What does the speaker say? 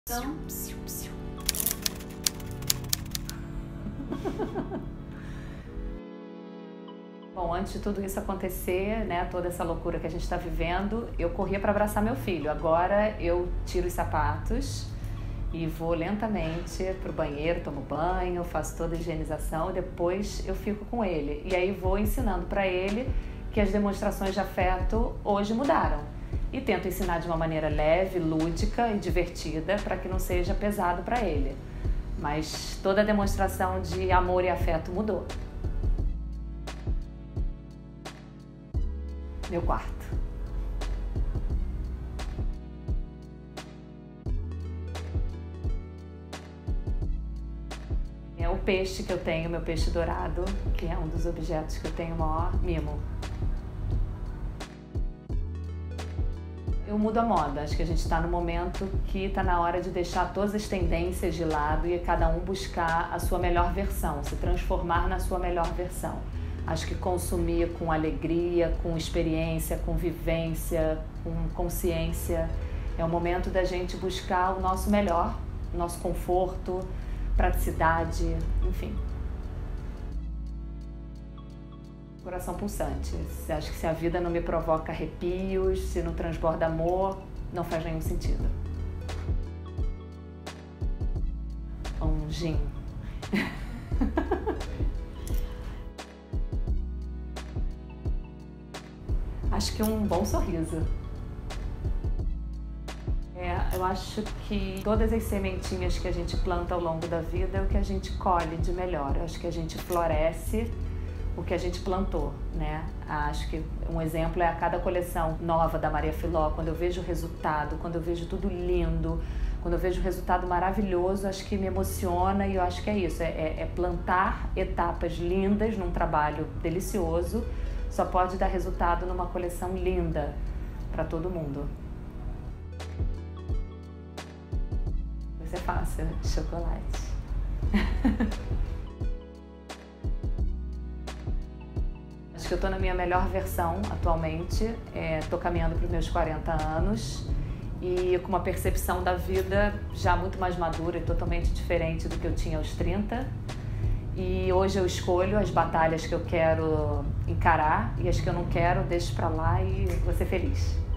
Então... Bom, antes de tudo isso acontecer, né, toda essa loucura que a gente está vivendo, eu corria para abraçar meu filho. Agora eu tiro os sapatos e vou lentamente pro banheiro, tomo banho, faço toda a higienização e depois eu fico com ele. E aí vou ensinando para ele que as demonstrações de afeto hoje mudaram. E tento ensinar de uma maneira leve, lúdica e divertida para que não seja pesado para ele. Mas toda a demonstração de amor e afeto mudou. Meu quarto. É o peixe que eu tenho, meu peixe dourado, que é um dos objetos que eu tenho maior mimo. Eu mudo a moda, acho que a gente está no momento que está na hora de deixar todas as tendências de lado e cada um buscar a sua melhor versão, se transformar na sua melhor versão. Acho que consumir com alegria, com experiência, com vivência, com consciência, é o momento da gente buscar o nosso melhor, o nosso conforto, praticidade, enfim. Coração pulsante. Acho que se a vida não me provoca arrepios, se não transborda amor, não faz nenhum sentido. Um gin. Acho que um bom sorriso. Eu acho que todas as sementinhas que a gente planta ao longo da vida é o que a gente colhe de melhor. Eu acho que a gente floresce o que a gente plantou, né? Acho que um exemplo é a cada coleção nova da Maria Filó, quando eu vejo o resultado, quando eu vejo tudo lindo, quando eu vejo o resultado maravilhoso, acho que me emociona e eu acho que é isso, é plantar etapas lindas num trabalho delicioso, só pode dar resultado numa coleção linda para todo mundo. Isso é fácil, chocolate. Acho que eu estou na minha melhor versão atualmente, estou caminhando para os meus 40 anos e com uma percepção da vida já muito mais madura e totalmente diferente do que eu tinha aos 30. E hoje eu escolho as batalhas que eu quero encarar e as que eu não quero, deixo para lá e vou ser feliz.